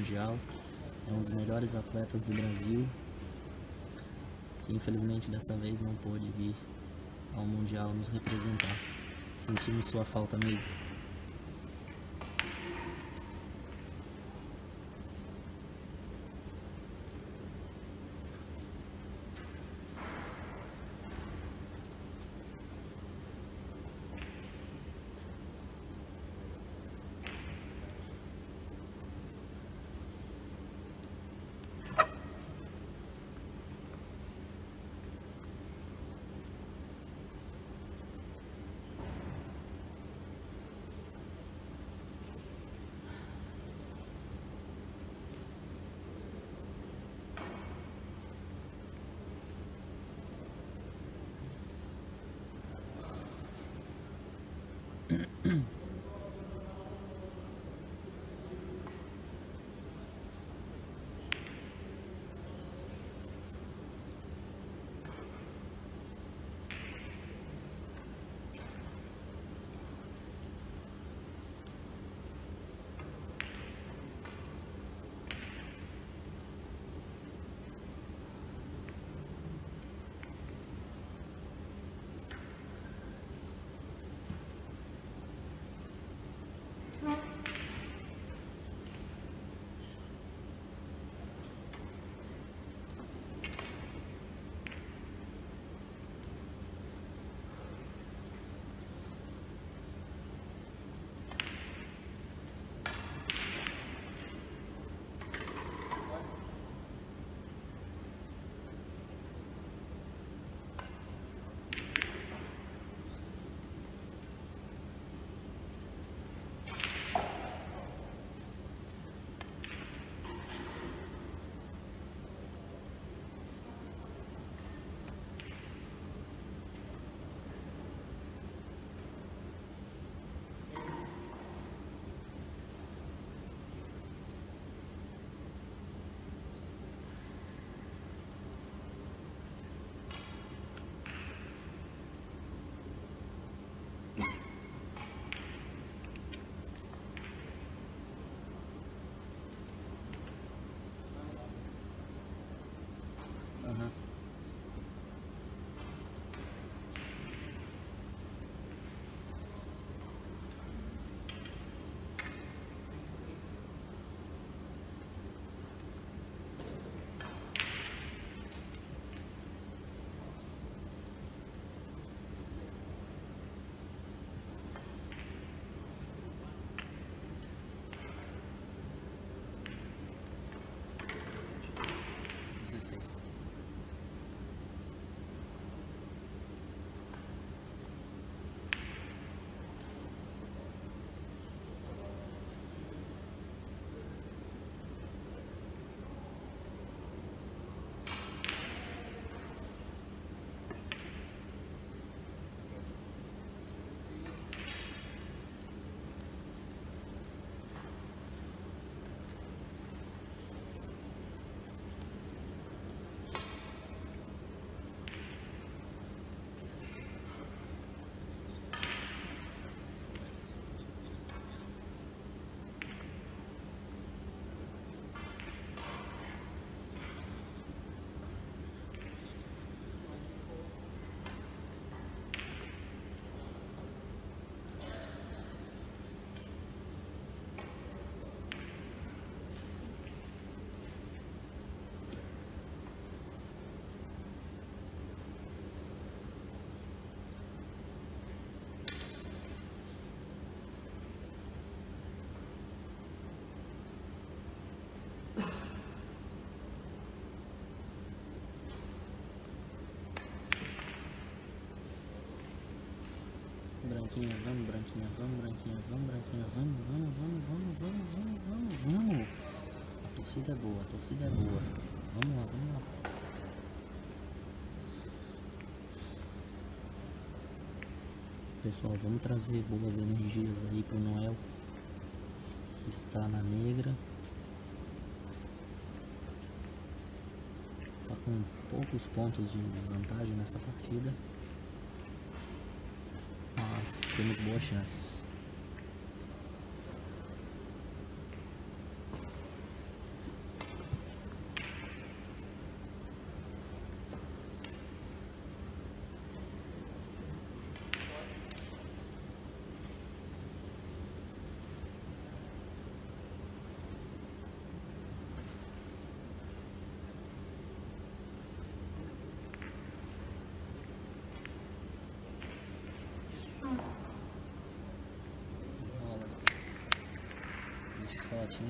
Mundial. É um dos melhores atletas do Brasil, que infelizmente dessa vez não pôde vir ao Mundial nos representar. Sentimos sua falta, amigo. Aham. Branquinha, vamos, branquinha, vamos, branquinha, vamos, branquinha, vamos, vamos, vamos, vamos, vamos, vamos, vamos, vamos. A torcida é boa, a torcida é boa. Vamos lá, vamos lá. Pessoal, vamos trazer boas energias aí pro Noel, que está na negra. Tá com poucos pontos de desvantagem nessa partida, mas temos boas chances. latinha.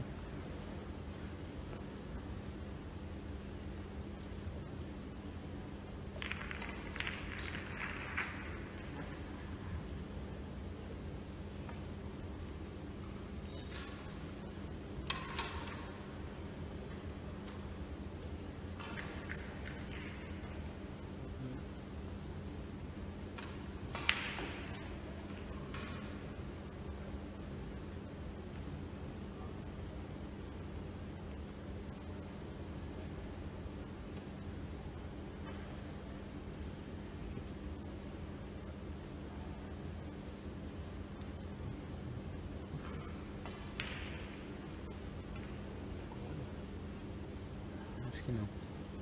Acho que não.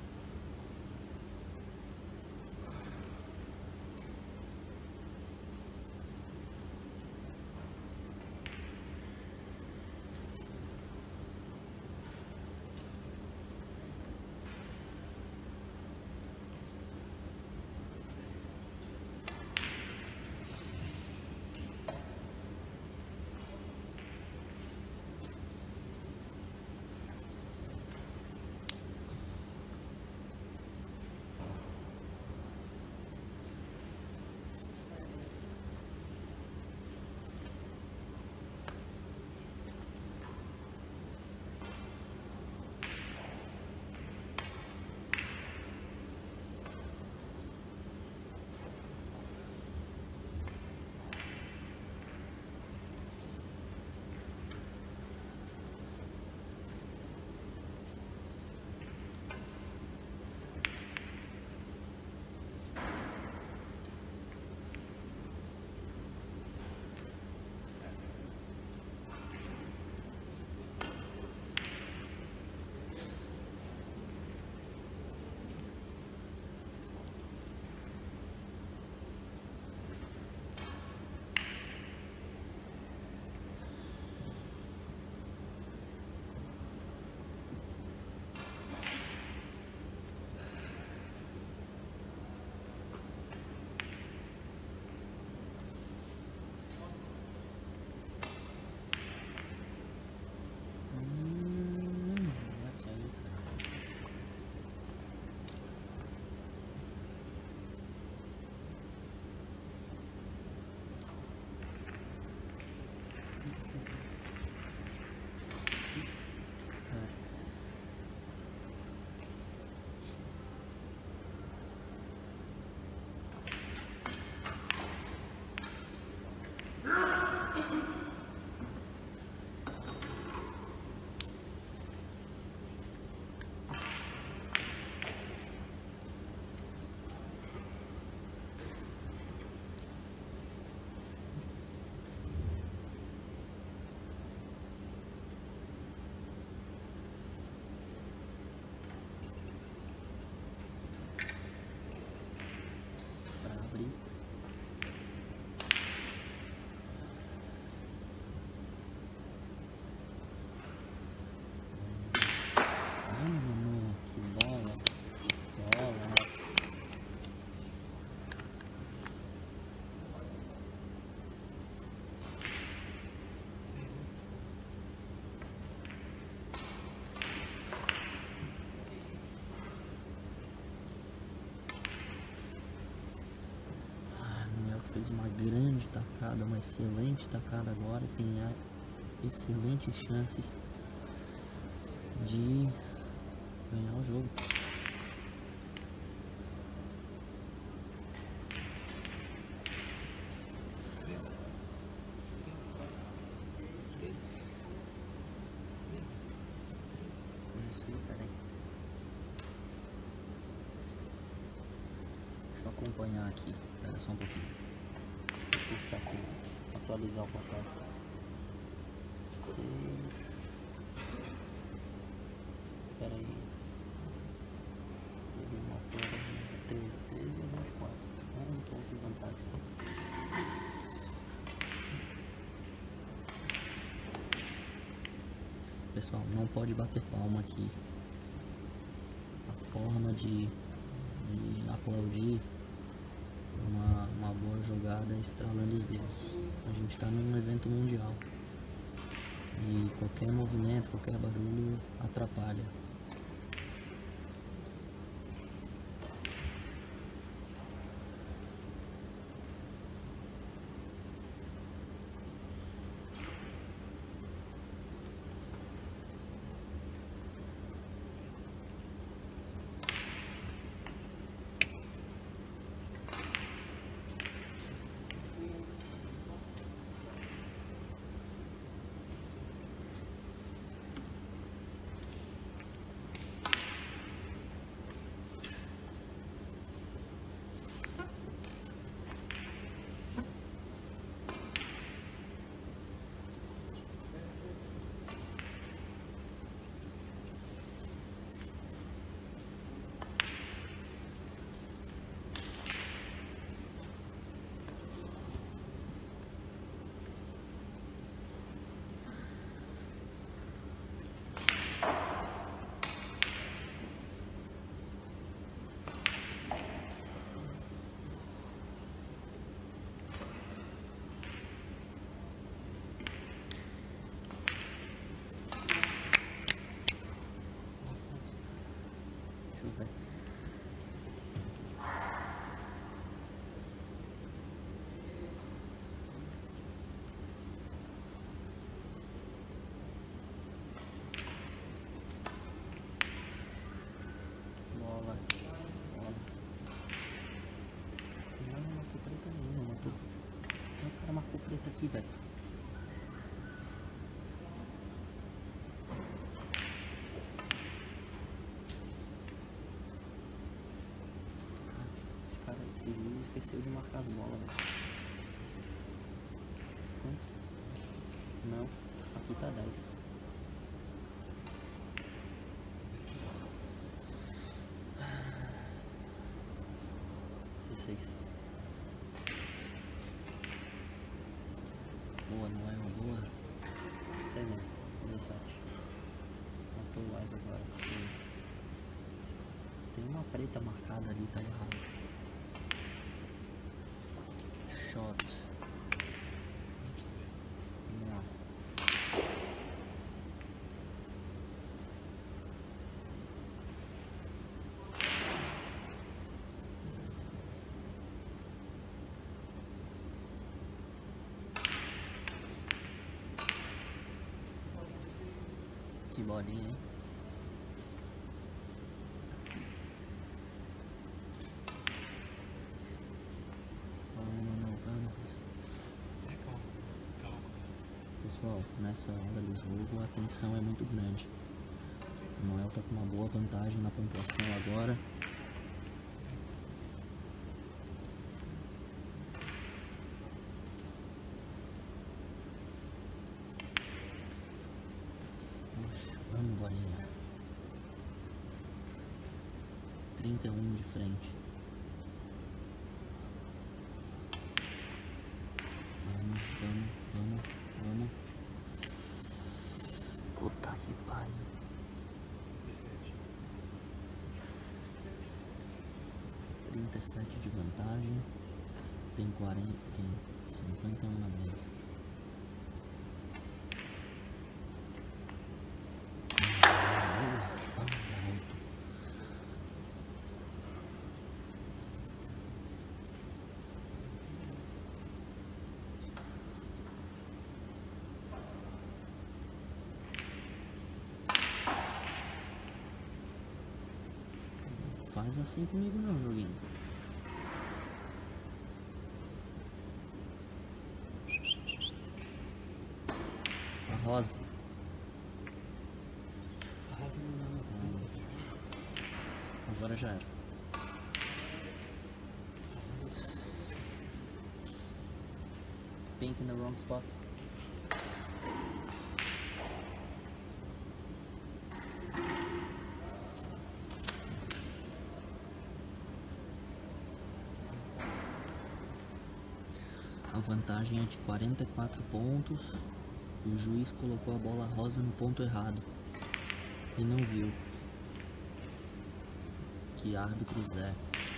Bate aí, cara. Pra abrir. Ai, mano, que bola. Bola. O Mel fez uma grande tacada, uma excelente tacada agora. Tem excelentes chances de ganhar o jogo. Não sei, peraí. Deixa eu acompanhar aqui. Espera só um pouquinho. Vou puxar aqui. Atualizar o placar. Espera aí. Ele matou 13 a 24. 11 pontos de vantagem. Pessoal, não pode bater palma aqui. A forma de aplaudir uma boa jogada estralando os dedos. A gente está num evento mundial. E qualquer movimento, qualquer barulho atrapalha. Bola. Não matou preta nenhuma, matou. O cara marcou preta aqui, velho. Esse juiz esqueceu de marcar as bolas, velho. Quanto? Não, aqui tá 10. Boa, não é uma boa? Sei mesmo, 17. Matou o Asa agora. Tem uma preta marcada ali, tá errado. Shot. Vamos lá. Que bolinha, hein? Vamos. Pessoal, nessa hora do jogo a tensão é muito grande. O Noel tá com uma boa vantagem na pontuação agora. Vamos, bolinha. 31 de frente. Vamos. Puta que pariu. 37 de vantagem. Tem 51 na mesa. Faz assim comigo não, joguinho. A rosa. Agora já era. Pink in the wrong spot. A vantagem é de 44 pontos. O juiz colocou a bola rosa no ponto errado e não viu. Que árbitro Zé.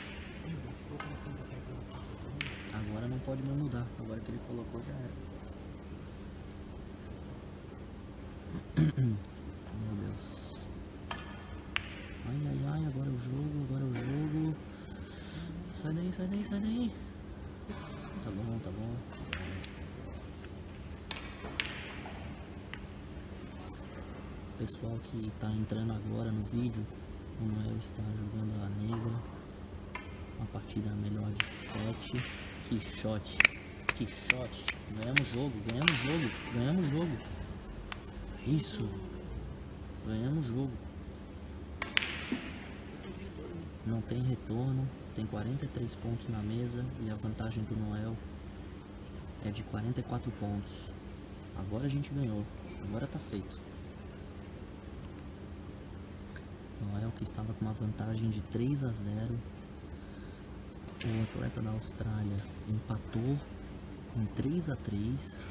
Agora não pode mais mudar. Agora que ele colocou já era. Meu Deus. Ai, ai, ai, agora é o jogo, agora é o jogo. Sai daí, sai daí, sai daí. Tá bom, tá bom. Pessoal que tá entrando agora no vídeo, o Noel está jogando a negra. Uma partida melhor de 7. Que shot. Que shot. Ganhamos o jogo, ganhamos o jogo, ganhamos o jogo. Isso. Ganhamos o jogo. Não tem retorno. Tem 43 pontos na mesa. E a vantagem do Noel é de 44 pontos. Agora a gente ganhou. Agora tá feito. Noel que estava com uma vantagem de 3 a 0. O atleta da Austrália empatou com 3 a 3.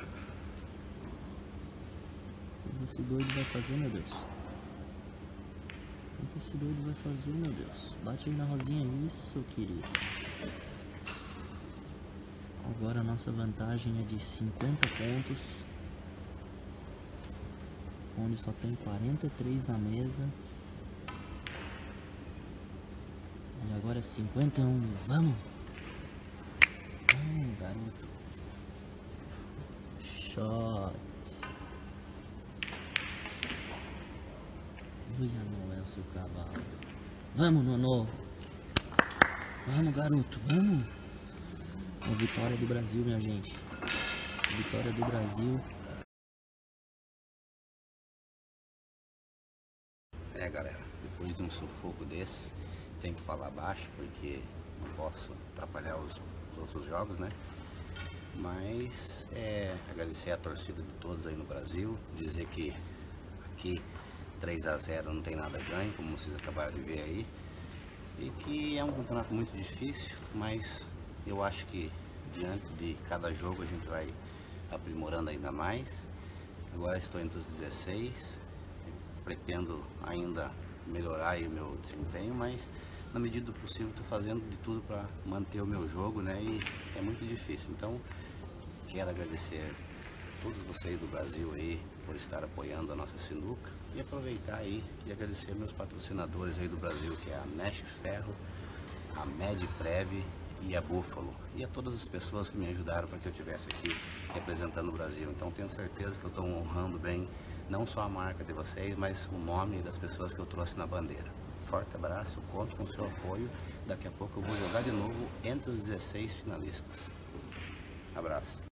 O que esse doido vai fazer, meu Deus? O que esse doido vai fazer, meu Deus? Bate aí na rosinha, isso, querido. Agora a nossa vantagem é de 50 pontos. Onde só tem 43 na mesa. E agora é 51. Vamos! Garoto. Shot. Olha, Noel, seu cavalo. Vamos, Nonô. Vamos, garoto, vamos. É vitória do Brasil, minha gente. Vitória do Brasil. Galera, depois de um sufoco desse, tem que falar baixo porque não posso atrapalhar os outros jogos, né? Mas agradecer a torcida de todos aí no Brasil, dizer que aqui 3 a 0 não tem nada ganho, como vocês acabaram de ver aí, e que é um campeonato muito difícil, mas eu acho que diante de cada jogo a gente vai aprimorando ainda mais. Agora estou entre os 16, pretendo ainda melhorar aí o meu desempenho, mas na medida do possível estou fazendo de tudo para manter o meu jogo, né? E é muito difícil. Então quero agradecer a todos vocês do Brasil aí por estar apoiando a nossa sinuca e aproveitar aí e agradecer meus patrocinadores aí do Brasil, que é a Mesh Ferro, a MedPrev e a Buffalo, e a todas as pessoas que me ajudaram para que eu estivesse aqui representando o Brasil. Então tenho certeza que eu estou honrando bem não só a marca de vocês, mas o nome das pessoas que eu trouxe na bandeira. Forte abraço, conto com o seu apoio. Daqui a pouco eu vou jogar de novo entre os 16 finalistas. Abraço.